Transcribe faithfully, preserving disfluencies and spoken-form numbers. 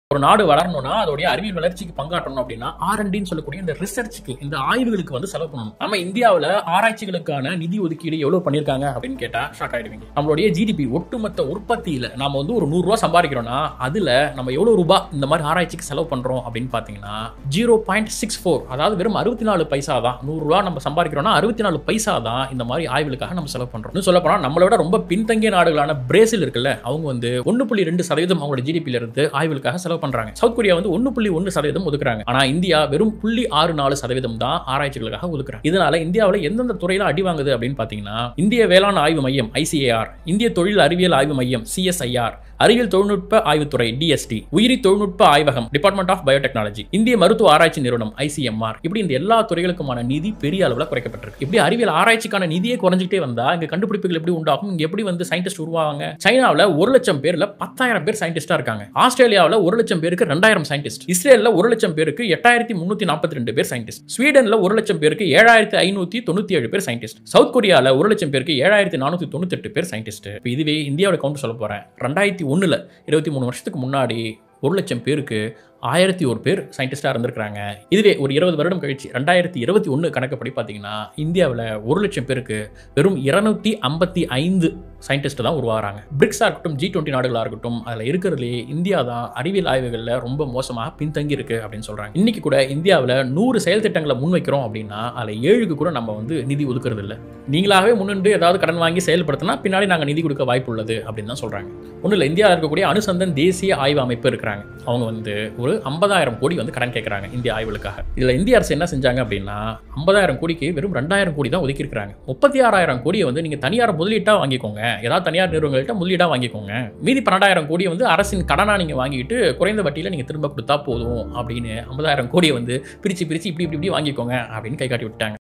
ஒரு நாடு வளரணும்னா அதோட அறிவியல் வளர்ச்சிக்கு பங்காற்றணும் அப்படின்னா ஆர் அண்ட் டின்னு சொல்லக்கூடிய இந்த ரிசர்ச்சுக்கு இந்த ஆய்வுகளுக்கு வந்து செலவு பண்ணணும். நம்ம இந்தியாவில் ஆராய்ச்சிகளுக்கான நிதி ஒதுக்கீடு எவ்வளவு பண்ணிருக்காங்க அப்படின்னு கேட்டா ஷாக் ஆயிடுவீங்க. நம்மளுடைய ஜிடிபி ஒட்டுமொத்த உற்பத்தியில நாம வந்து ஒரு நூறு ரூபாய் சம்பாதிக்கிறோம்னா அதுல நம்ம எவ்வளவு ரூபாய் இந்த மாதிரி ஆராய்ச்சிக்கு செலவு பண்றோம் அப்படின்னு பாத்தீங்கன்னா ஜீரோ பாயிண்ட் சிக்ஸ் ஃபோர் அதாவது வெறும் அறுபத்தி நாலு பைசா தான். நூறு ரூபாய் நம்ம சம்பாதிக்கிறோம்னா அறுபத்தி நாலு பைசா தான் இந்த மாதிரி ஆய்வுகளுக்காக நம்ம செலவு பண்றோம். சொல்ல போனா நம்மளோட ரொம்ப பின்தங்கிய நாடுகளான பிரேசில் இருக்குல்ல, அவங்க வந்து ஒன்னு புள்ளி ரெண்டு சதவீதம் அவங்களோட ஜிடிபில இருந்து ஆய்வுகளுக்காக செலவு பண்றாங்க. சவுத் கொரியா வந்து ஒன்னு புள்ளி ஒன்னு சதவீதம் ஒதுக்குறாங்க. ஆனா இந்தியா வெறும் புள்ளி ஆறு நாலு சதவீதம் தான் ஆராய்ச்சிகளுக்காக ஒதுக்குறாங்க. இதனால இந்தியாவில் எந்தெந்த துறையில அடி வாங்குது அப்படின்னு பாத்தீங்கன்னா இந்திய வேளாண் ஆய்வு மையம் ஐசிஏஆர், இந்திய தொழில் அறிவியல் ஆய்வு மையம் சிஎஸ்ஐஆர், அறிவியல் தொழில்நுட்ப ஆய்வுத்துறை டிஎஸ்டி, உயிரி தொழில்நுட்ப ஆய்வகம் டிபார்ட்மெண்ட் ஆஃப் பயோடெக்னாலஜி, இந்திய மருத்துவ ஆராய்ச்சி நிறுவனம் ஐசிஎம்ஆர், இப்படி இந்த எல்லா துறைகளுக்குமான நிதி பெரிய அளவில் குறைக்கப்பட்டிருக்கு. இப்படி அறிவியல் ஆராய்ச்சிக்கான நிதியே குறைஞ்சிட்டே வந்தா இங்க கண்டுபிடிப்புகள் எப்படி உண்டாகும், இங்க எப்படி வந்து சயின்டிஸ்ட் உருவாங்க? சைனாவில் ஒரு லட்சம் பேர்ல பத்தாயிரம் பேர் சயின்டிஸ்டா இருக்காங்க. ஆஸ்திரேலியாவில் ஒரு லட்சம் பேருக்கு ரெண்டாயிரம் சயின்டிஸ்ட், இஸ்ரேல்ல ஒரு லட்சம் பேருக்கு எட்டாயிரத்தி முன்னூத்தி நாற்பத்தி ரெண்டு பேர் சயின்டிஸ்ட், ஸ்வீடன்ல ஒரு லட்சம் பேருக்கு ஏழாயிரத்தி ஐநூத்தி தொண்ணூத்தி ஏழு பேர் சயின்டிஸ்ட், சவுத் கொரியால ஒரு லட்சம் பேருக்கு ஏழாயிரத்தி நானூத்தி தொண்ணூத்தி எட்டு பேர் சயின்டிஸ்ட். இதுவே இந்தியாவோட கவுண்ட் சொல்ல போறேன். ரெண்டாயிரத்தி ஒண்ணுல இருபத்தி மூணு வருஷத்துக்கு முன்னாடி ஒரு லட்சம் பேருக்கு ஆயிரத்தி ஒரு பேர் சயின்டிஸ்டாக இருந்திருக்கிறாங்க. இதுவே ஒரு இருபது வருடம் கழிச்சு ரெண்டாயிரத்தி இருபத்தி ஒன்று கணக்குப்படி பார்த்தீங்கன்னா இந்தியாவில் ஒரு லட்சம் பேருக்கு வெறும் இருநூத்தி ஐம்பத்தி ஐந்து சயின்டிஸ்ட் தான் உருவாகிறாங்க. பிரிக்ஸாக இருக்கட்டும், ஜி டுவெண்ட்டி நாடுகளாக இருக்கட்டும், அதில் இருக்கிறதுலே இந்தியா தான் அறிவியல் ஆய்வுகளில் ரொம்ப மோசமாக பின்தங்கி இருக்கு அப்படின்னு சொல்கிறாங்க. இன்னைக்கு கூட இந்தியாவில் நூறு செயல் திட்டங்களை முன்வைக்கிறோம் அப்படின்னா அதில் ஏழுக்கு கூட நம்ம வந்து நிதி ஒதுக்குறது இல்லை. நீங்களாகவே முன்னின்று ஏதாவது கடன் வாங்கி செயல்படுத்தினா பின்னாடி நாங்கள் நிதி கொடுக்க வாய்ப்பு உள்ளது அப்படின்னு தான் சொல்கிறாங்க. ஒன்றும் இல்லை, இந்தியாவில் இருக்கக்கூடிய அனுசந்தன் தேசிய ஆய்வு அமைப்பு இருக்கிறாங்க. அவங்க வந்து ஒரு ஐம்பதாயிரம் கோடி வந்து கடன் கேட்கறாங்க இந்திய ஆய்வுகளுக்காக. இதுல இந்திய அரசு என்ன செஞ்சாங்க அப்படின்னா ஐம்பதாயிரம் கோடிக்கு வெறும் ரெண்டாயிரம் கோடி தான் ஒதுக்கி இருக்காங்க. முப்பத்தி ஆறாயிரம் கோடியை வந்து நீங்க தனியார் முதலீட்டா வாங்கிக்கோங்க, ஏதாவது தனியார் நிறுவனங்கள்ட்ட முதலீடா வாங்கிக்கோங்க, மீதி பன்னெண்டாயிரம் கோடியை வந்து அரசின் கடனா நீங்க வாங்கிட்டு குறைந்த வட்டியில நீங்க திரும்ப கொடுத்தா போதும் அப்படின்னு ஐம்பதாயிரம் கோடியை வந்து பிரிச்சு பிரிச்சு இப்படி இப்படி வாங்கிக்கோங்க அப்படின்னு கை காட்டி விட்டாங்க.